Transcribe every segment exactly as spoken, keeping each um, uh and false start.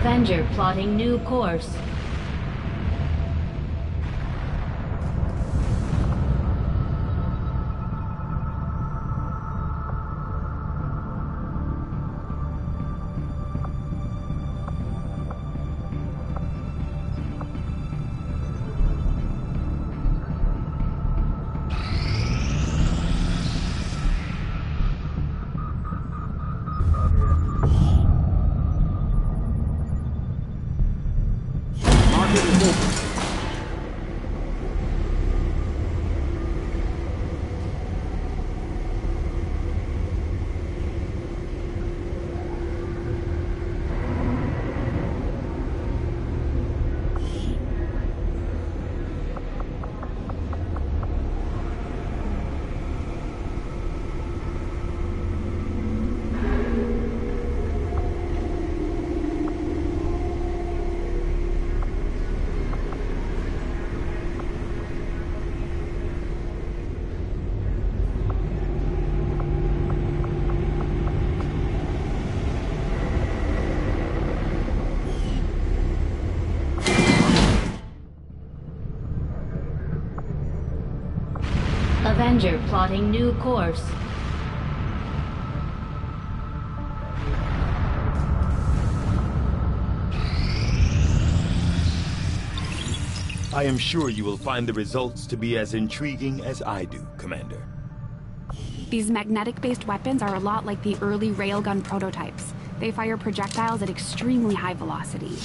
Avenger plotting new course. Avenger plotting new course. I am sure you will find the results to be as intriguing as I do, Commander. These magnetic-based weapons are a lot like the early railgun prototypes. They fire projectiles at extremely high velocity.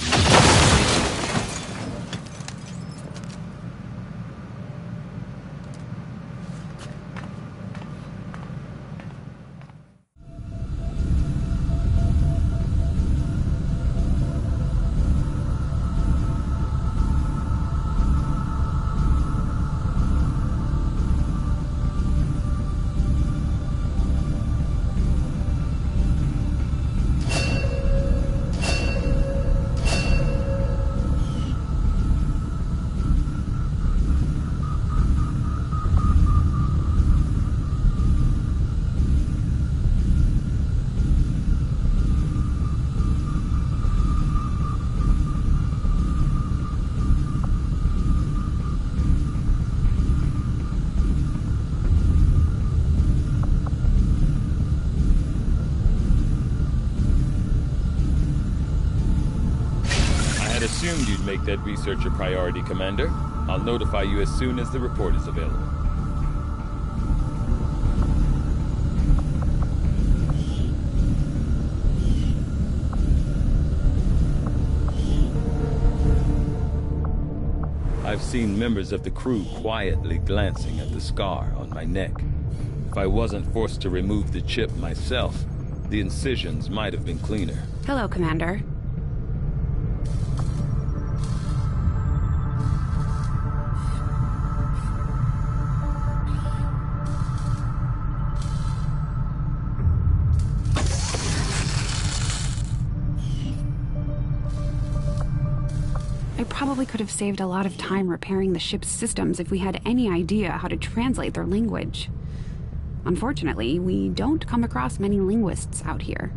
Assumed you'd make that research a priority, Commander. I'll notify you as soon as the report is available. I've seen members of the crew quietly glancing at the scar on my neck. If I wasn't forced to remove the chip myself, the incisions might have been cleaner. Hello, Commander. I probably could have saved a lot of time repairing the ship's systems if we had any idea how to translate their language. Unfortunately, we don't come across many linguists out here.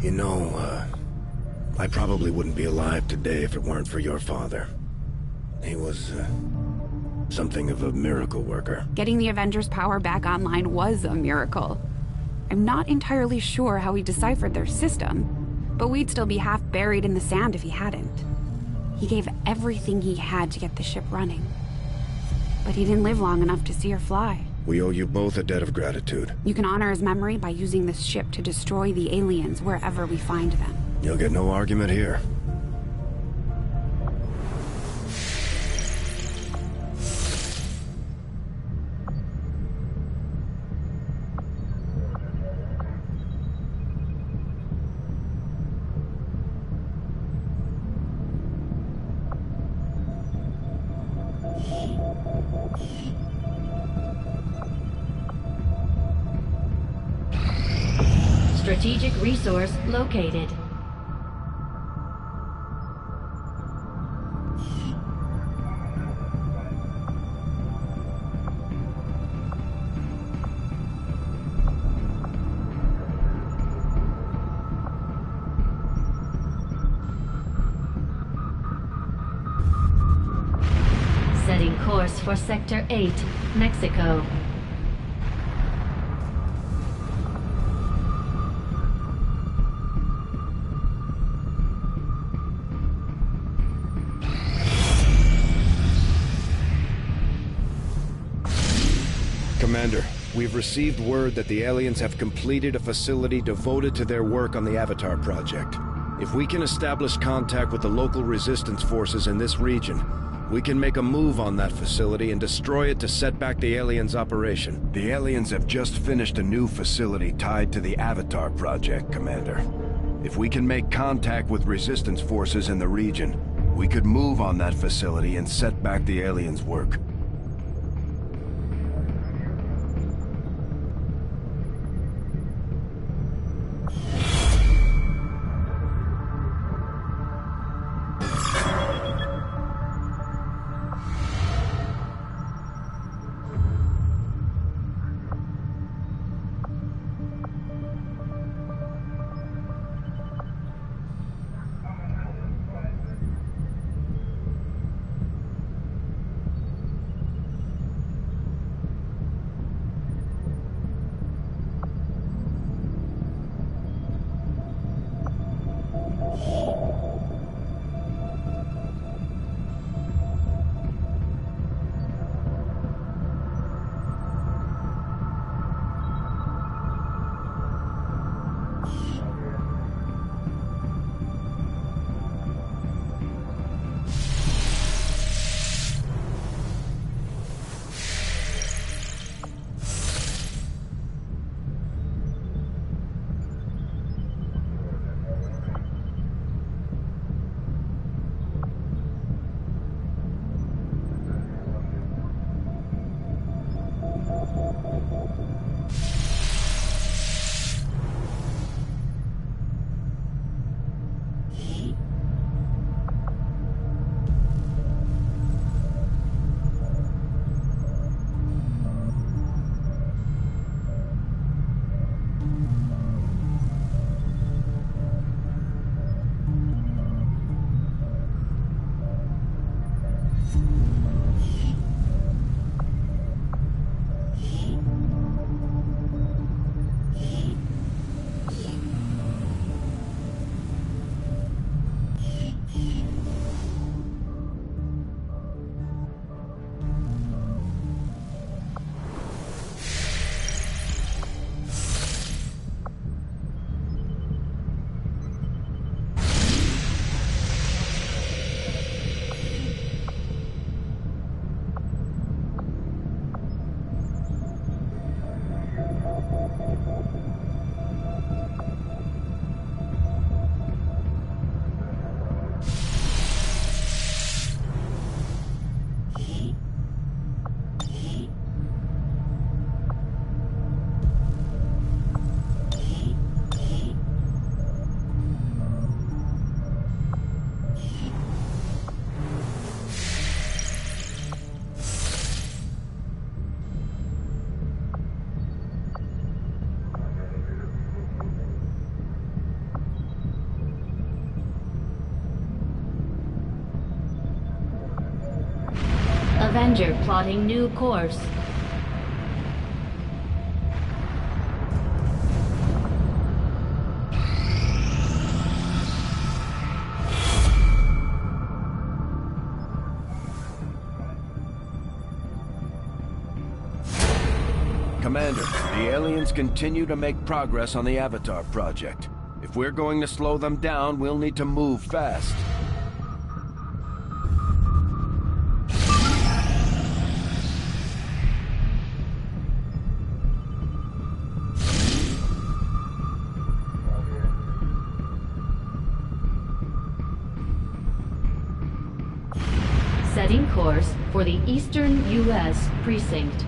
You know, uh, I probably wouldn't be alive today if it weren't for your father. He was, uh, something of a miracle worker. Getting the Avengers' power back online was a miracle. I'm not entirely sure how he deciphered their system, but we'd still be half buried in the sand if he hadn't. He gave everything he had to get the ship running. But he didn't live long enough to see her fly. We owe you both a debt of gratitude. You can honor his memory by using this ship to destroy the aliens wherever we find them. You'll get no argument here. Strategic resource located. Setting course for Sector eight, Mexico. Commander, we've received word that the aliens have completed a facility devoted to their work on the Avatar project. If we can establish contact with the local resistance forces in this region, we can make a move on that facility and destroy it to set back the aliens' operation. The aliens have just finished a new facility tied to the Avatar project, Commander. If we can make contact with resistance forces in the region, we could move on that facility and set back the aliens' work. Avenger plotting new course. Commander, the aliens continue to make progress on the Avatar project. If we're going to slow them down, we'll need to move fast. Setting course for the Eastern U S precinct.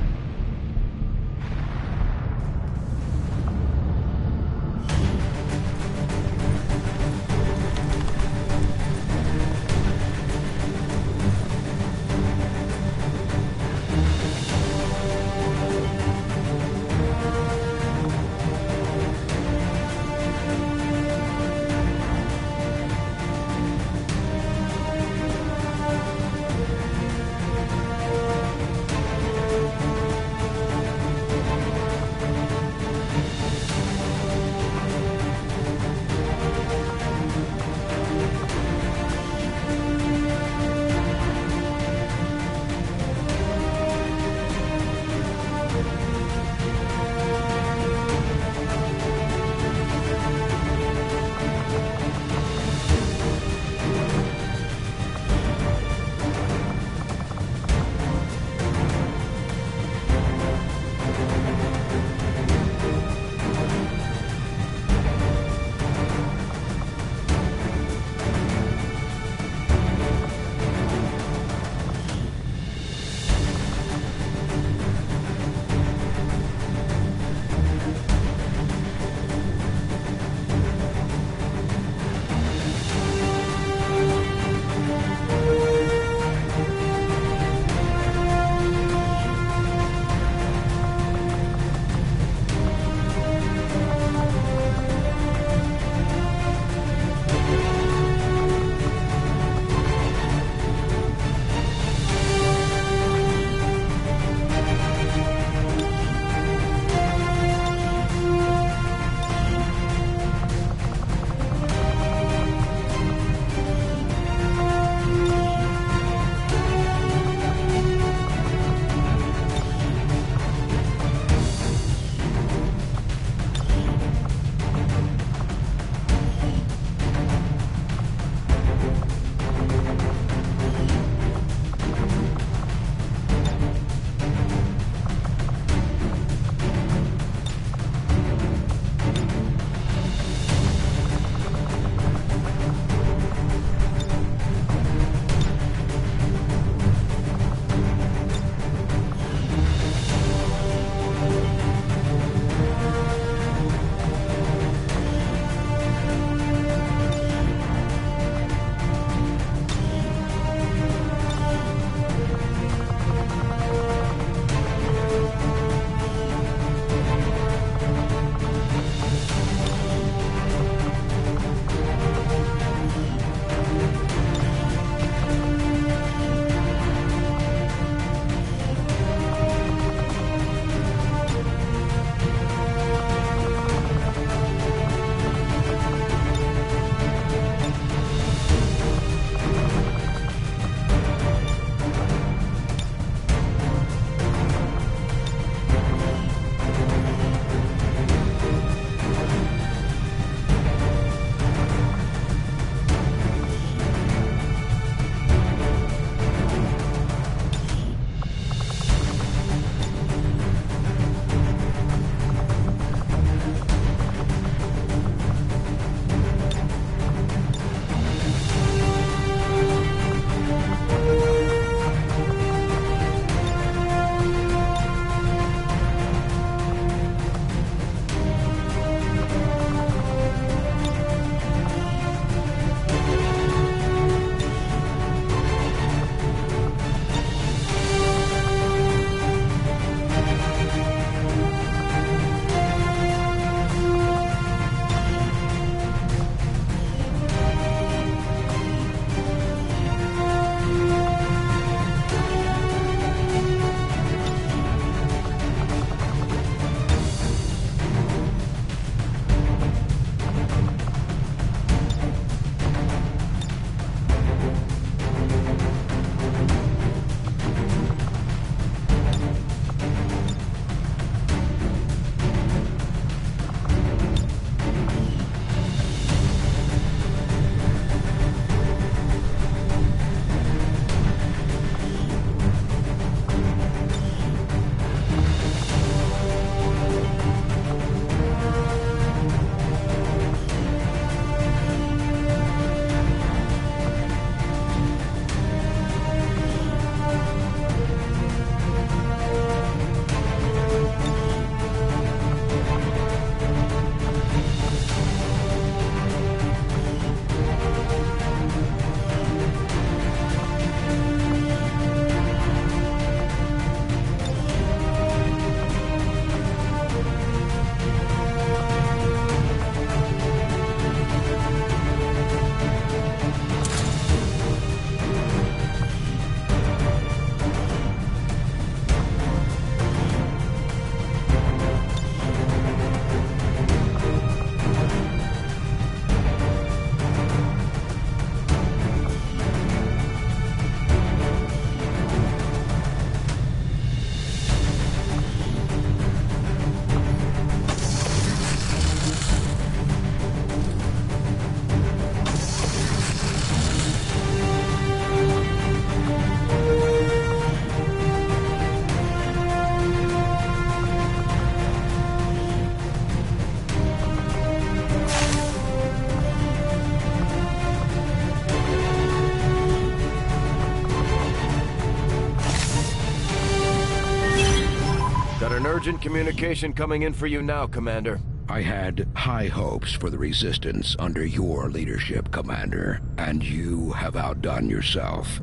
an urgent communication coming in for you now, Commander. I had high hopes for the Resistance under your leadership, Commander, and you have outdone yourself.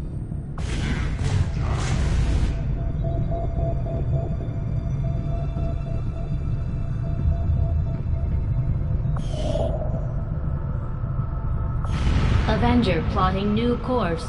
Avenger plotting new course.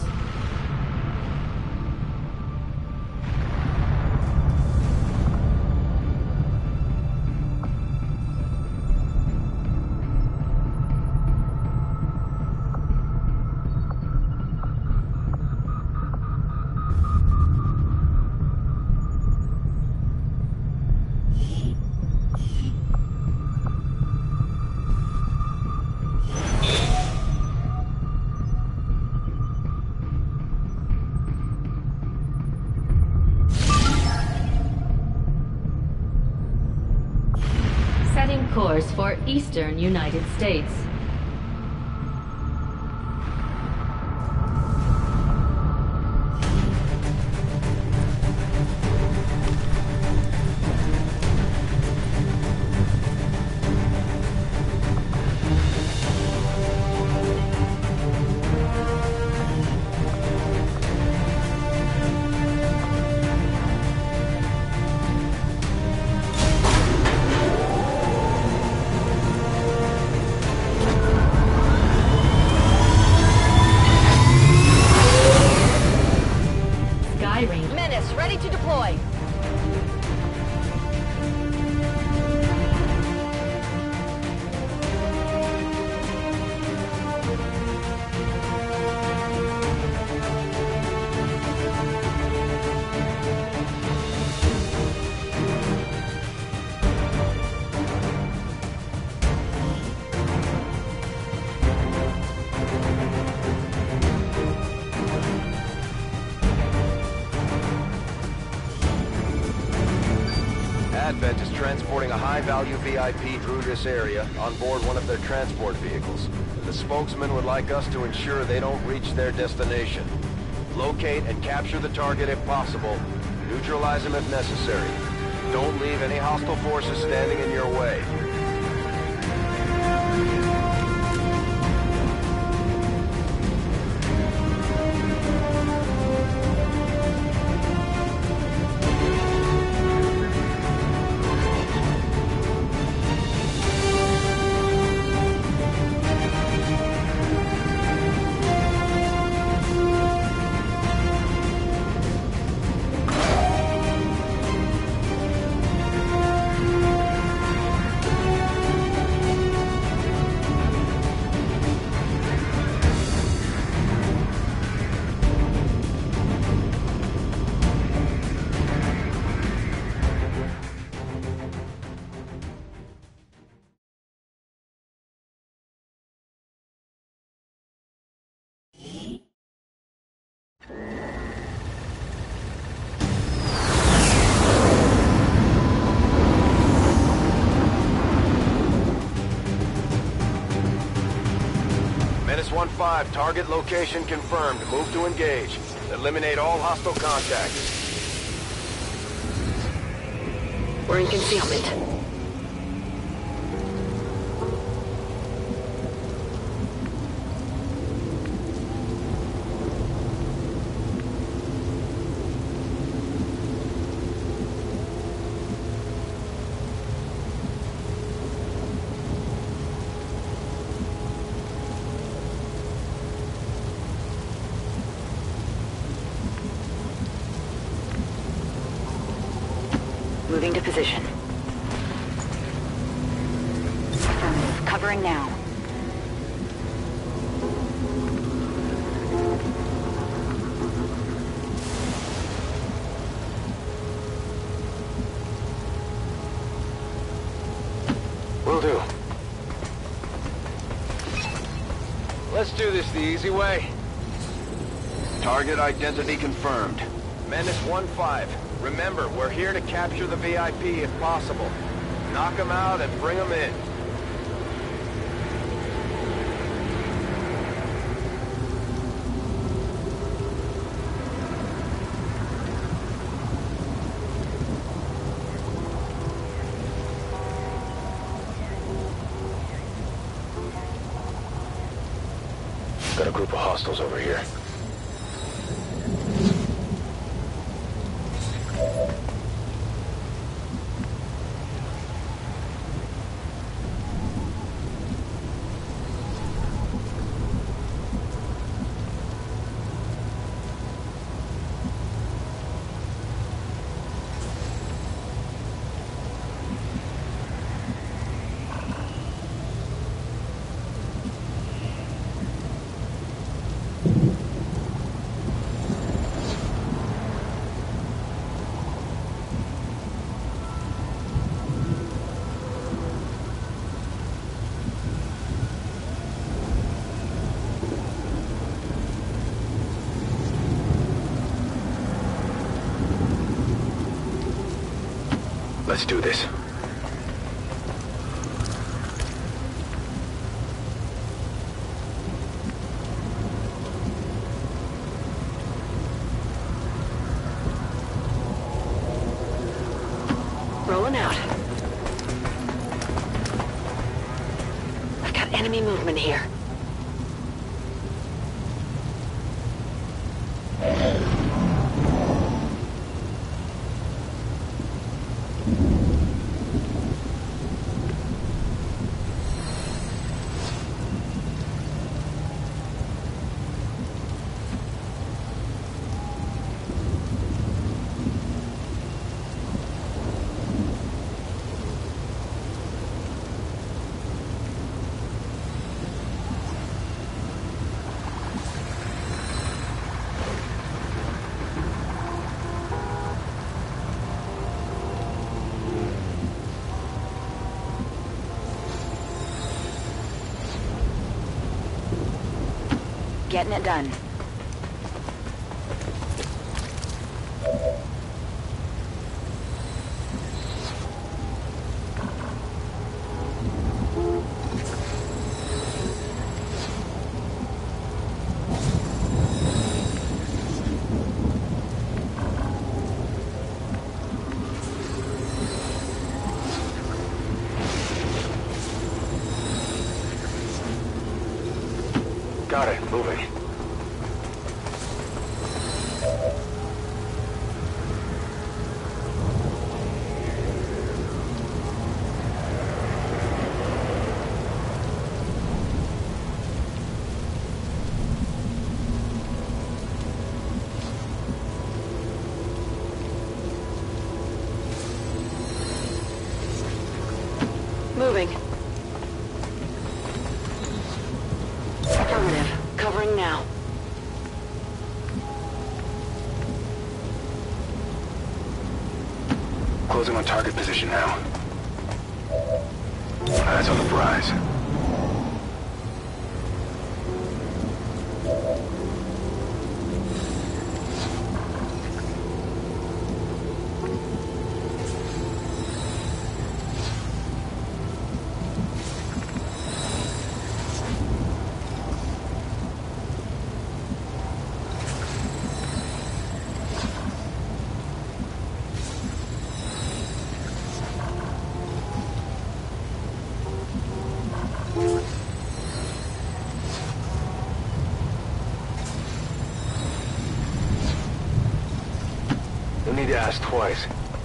Course for Eastern United States. Advent is transporting a high-value V I P through this area on board one of their transport vehicles. The spokesman would like us to ensure they don't reach their destination. Locate and capture the target if possible. Neutralize them if necessary. Don't leave any hostile forces standing in your way. one five, target location confirmed. Move to engage. Eliminate all hostile contacts. We're in concealment. Moving to position. Affirmative. Covering now. Will do. Let's do this the easy way. Target identity confirmed. Menace one five. Remember, we're here to capture the V I P if possible. Knock them out and bring them in. group of hostiles over here. Let's do this. Rolling out. I've got enemy movement here. Getting it done. Got it. Moving. Moving. Affirmative. Covering now. Closing on target position now. Eyes on the prize. You'll need to ask twice.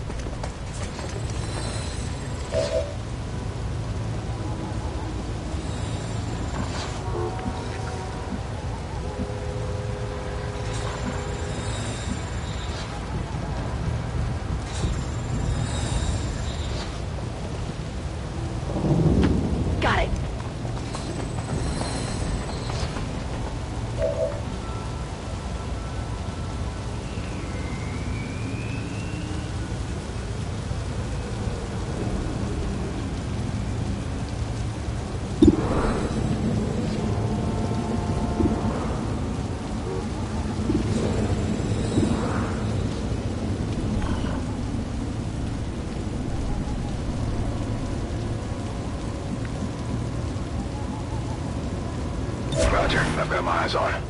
Got it. Roger. I've got my eyes on it.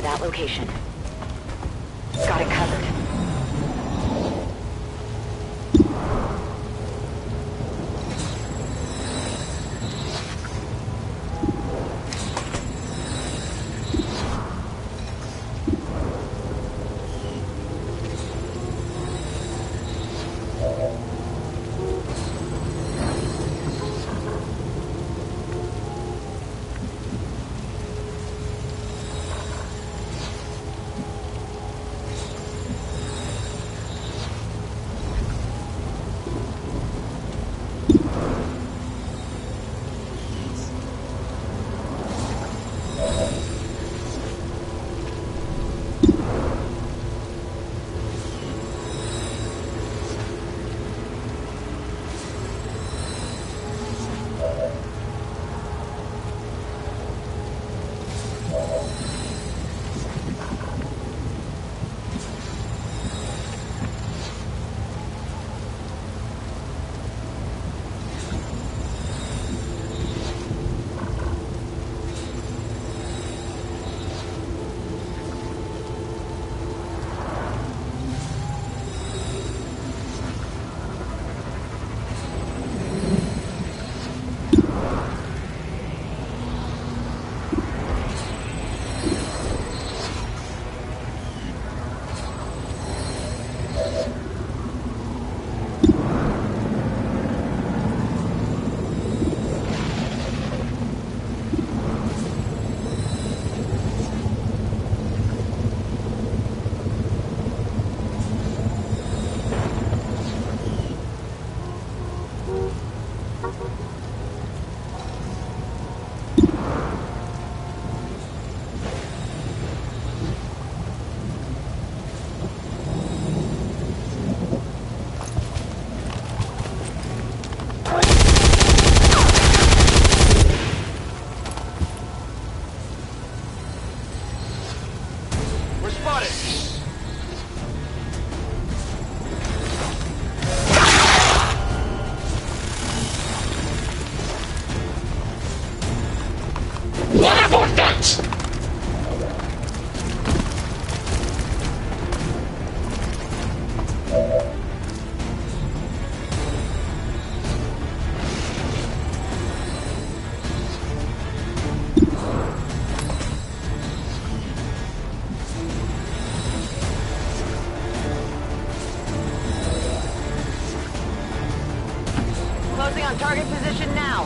to that location. Got it covered. Closing on target position now.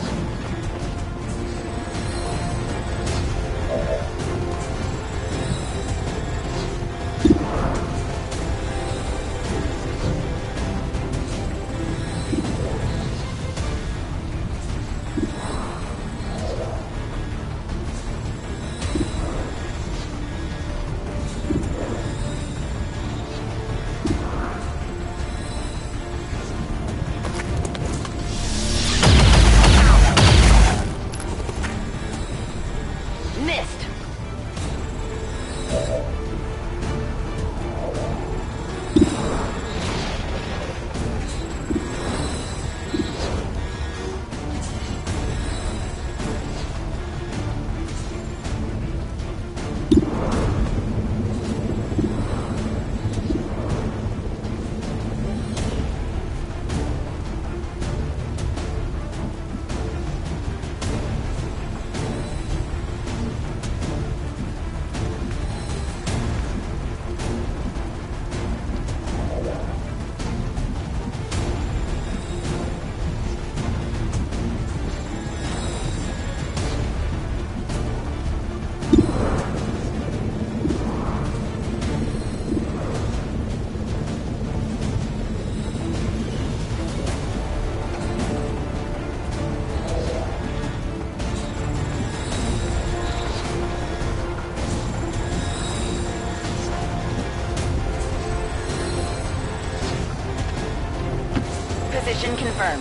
Position confirmed.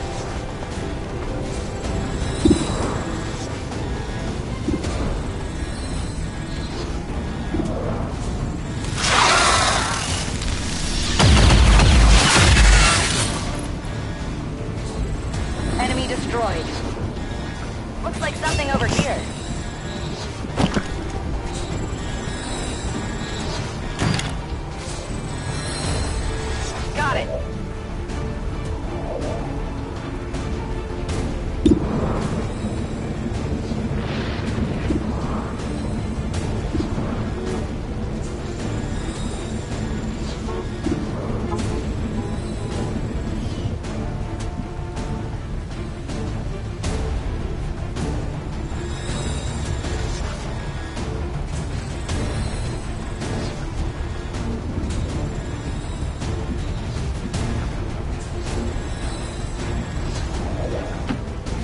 Enemy destroyed. Looks like something over here.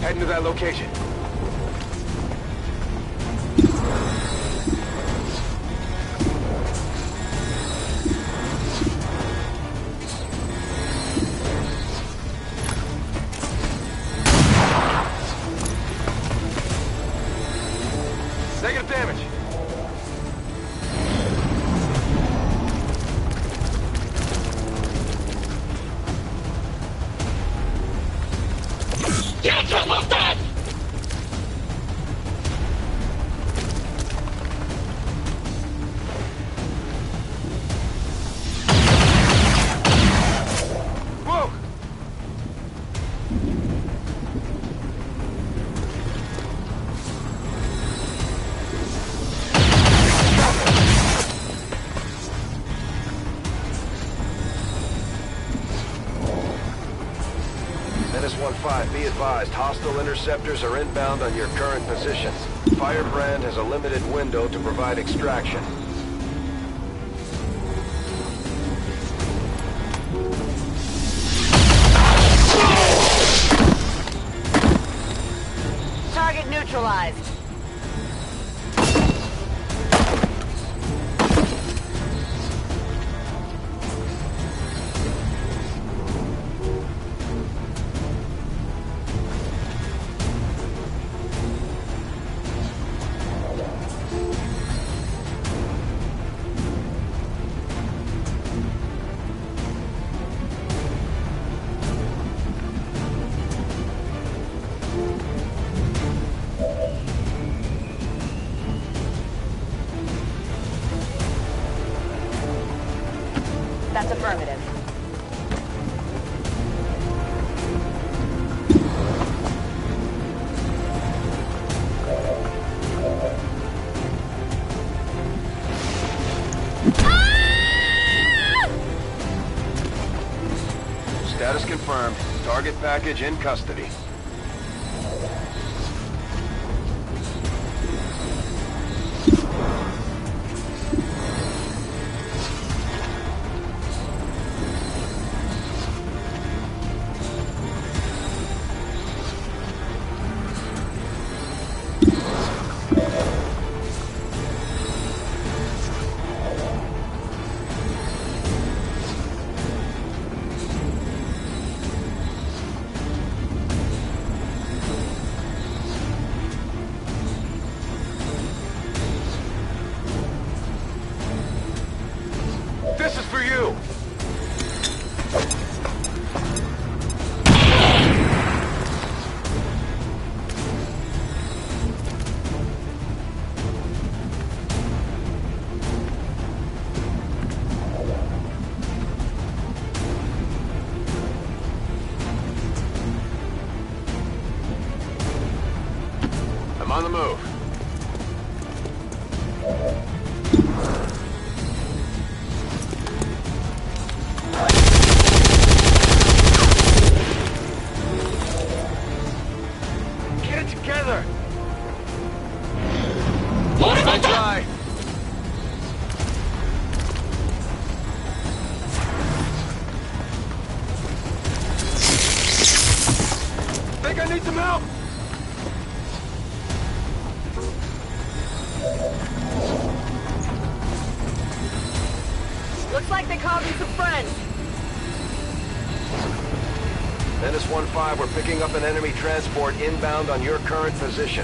Heading to that location. Negative damage. Get almost dead! Whoa! one five, be advised, hostile interceptors are inbound on your current position. Firebrand has a limited window to provide extraction. Target neutralized. That's affirmative. Status confirmed. Target package in custody. This is for you! I'm on the move. Get it together! What have I done? Try. Think I need some help? Looks like they called in some friends. Menace one five, we're picking up an enemy transport inbound on your current position.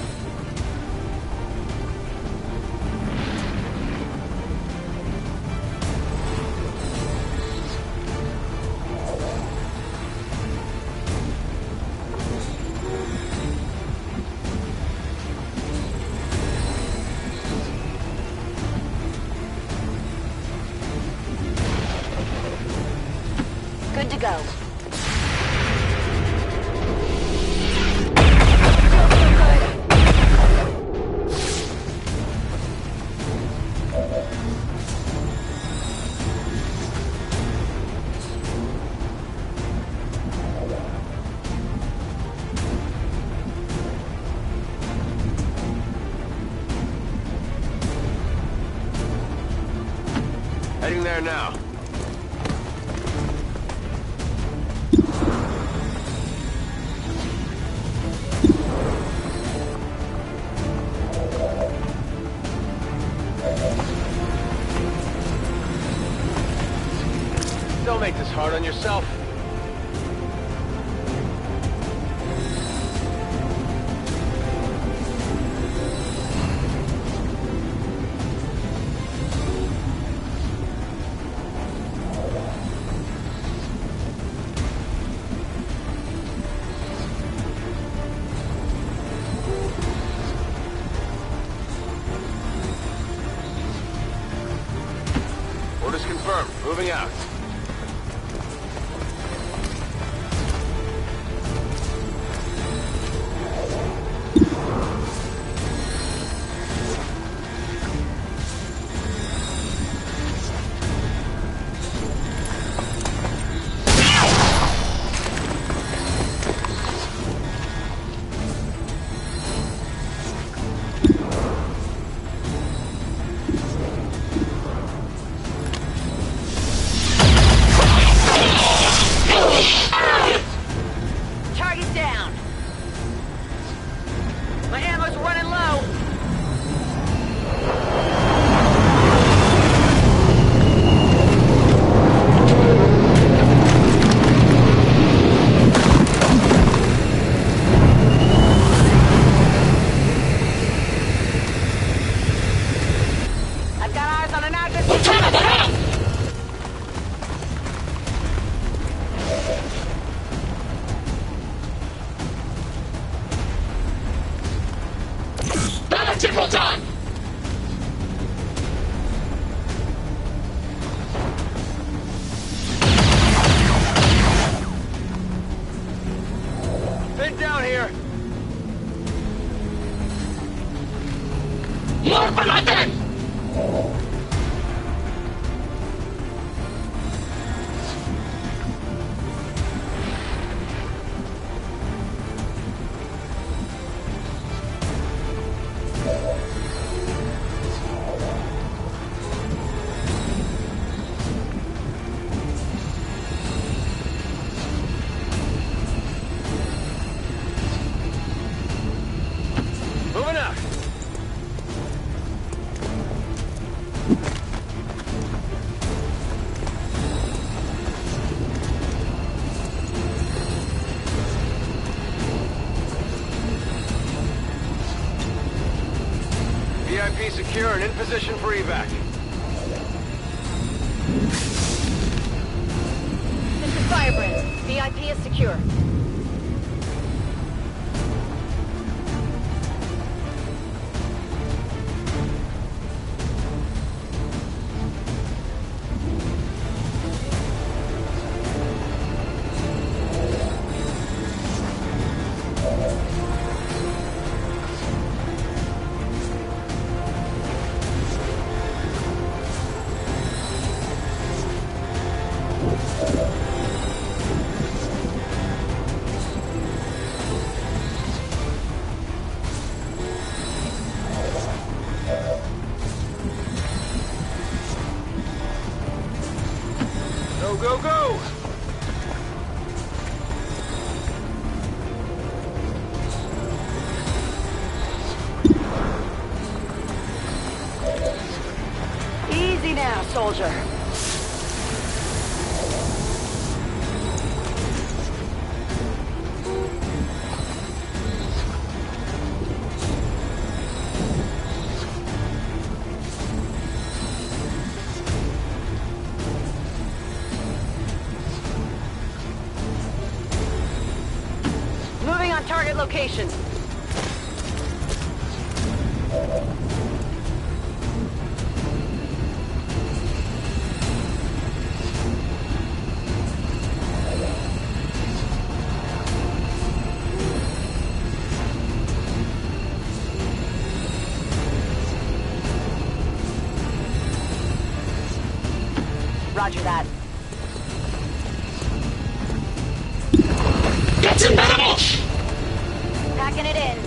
Good to go. Heading there now. yourself. Orders confirmed. Moving out. Target down. My ammo's running low. I've got eyes on an active. Lieutenant, ahead! Balancing will done! Been down here. More for nothing! Moving out. V I P secure and in position for evac. This is Firebrand. V I P is secure. Go, go, go! Easy now, soldier. Moving on target location. Roger that. Get in the bush! Packing it in.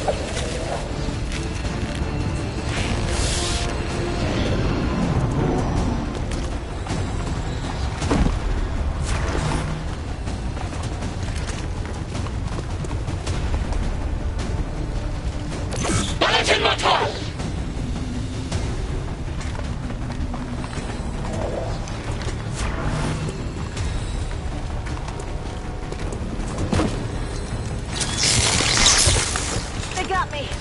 Balancing motor! got me.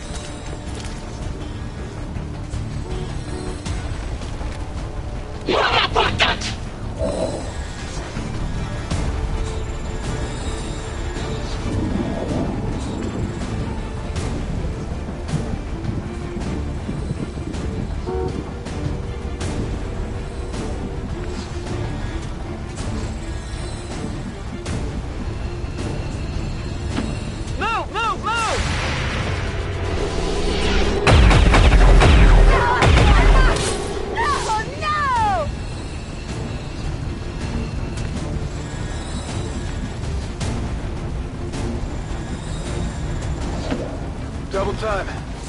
Double time.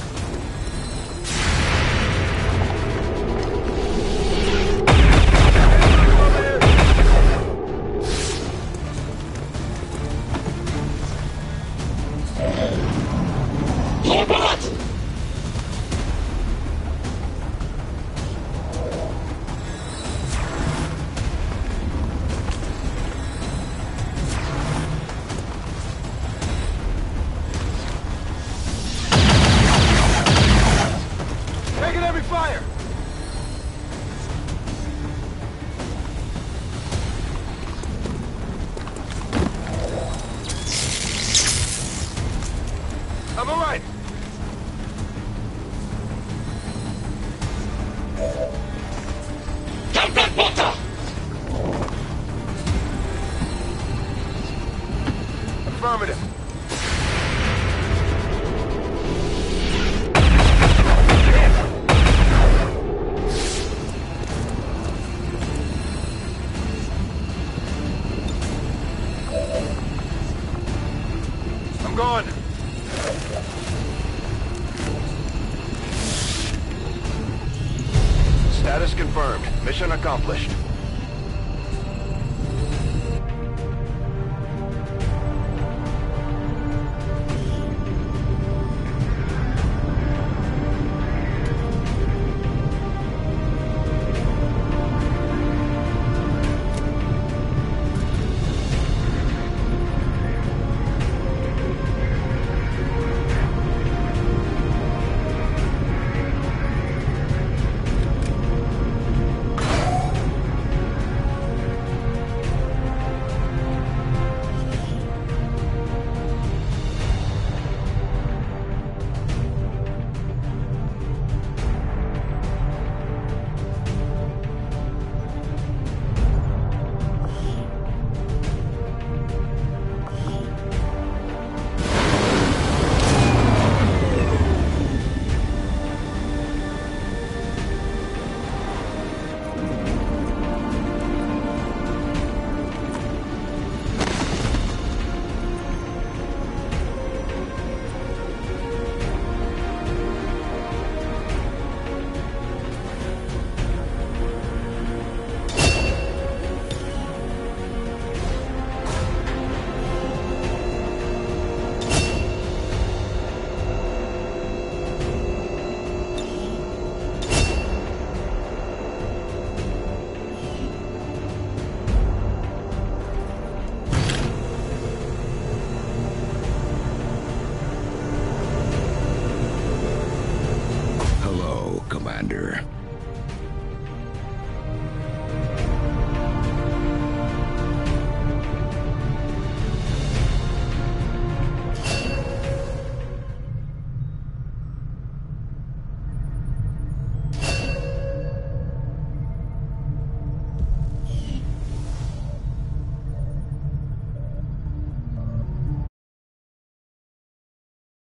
Fire! I'm all right. Get that water! Affirmative. I'm going. Status confirmed. Mission accomplished.